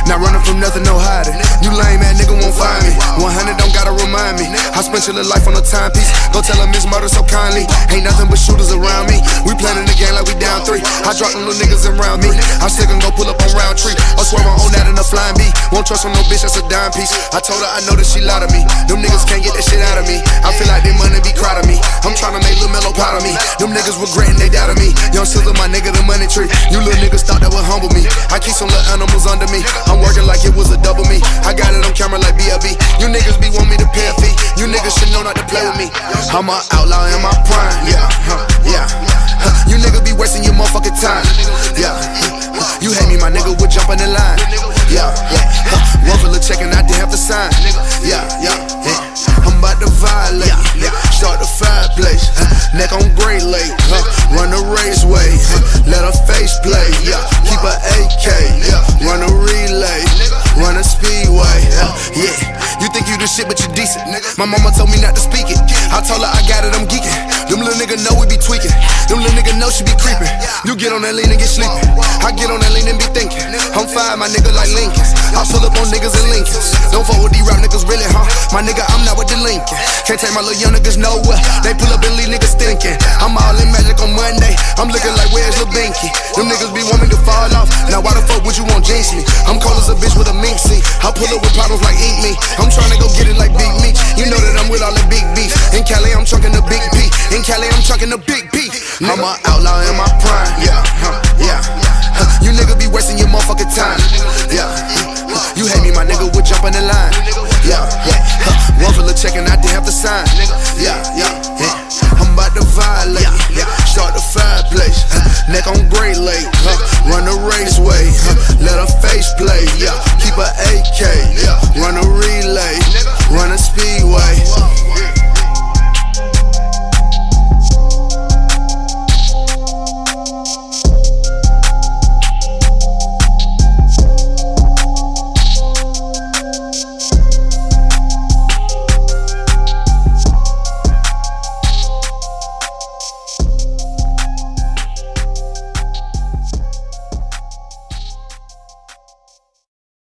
Not running from nothing, no hiding. You lame ass nigga won't find me. 100 don't gotta remind me. I spent your little life on a timepiece. Go tell him it's murder so kindly. Ain't nothing but shooters around me. We playing the game like we down 3. I drop them little niggas around me. I still gon' go pull up on round tree. I swear I own that in a flying bee. Won't trust on no bitch, that's a dime piece. I told her I know that she lied to me. Them niggas can't get that shit out of me. I feel like they money be crowd of me. I'm tryna make Lil Mellow proud of me. Them niggas regretting they doubted me. Young Sizzle, my nigga, the money tree. You little niggas thought that would humble me. I keep some little animals under me. I'm working like it was a double me. I got it on camera like BLB. You niggas be want me to pay a fee. You niggas should know not to play with me. I'm an outlaw in my prime. Yeah. You niggas be wasting your motherfucking time. Yeah. You hate me, my nigga would jump on the line. Yeah. One for the check and I didn't have to sign. Yeah. I'm about to violate. Start the fireplace. Neck on Great Lake. Run the raceway. Let her face play. Keep her AK. Run a relay. Run a speedway. You think you the shit, but you decent. My mama told me not to speak it. I told her I got it, I'm geeking. Them little niggas know we be tweaking. Them little niggas know she be creeping. You get on that lean and get sleepy. I get on that lean and be thinking. I'm fine, my nigga like Lincoln. I pull up on niggas and Lincolns. Don't fuck with these rap niggas really, huh? My nigga, I'm not with the Lincoln. Can't take my little young niggas nowhere. They pull up and leave niggas thinking. I'm all in magic on Monday. I'm looking like where's Lil Binky? Them niggas be wanting to fall off. Now why the fuck would you want jinx me? I'm cold as a bitch with a mink seat. I pull up with problems like Ink Me. I'm trying to go get it like Big Meat. You know that I'm with all the big beef. In Cali, I'm chunking the big P. In Cali, I'm chunking the big P. I'm an outlaw in my prime. Yeah. You niggas be wasting your motherfucking time. Yeah. You hate me, my nigga would jump on the line. Yeah. One for the check and I didn't have to sign. Yeah. I'm about to violate. Start the fireplace. Neck on Great Lake. Run the raceway. Let her face play. Keep her AK. Run a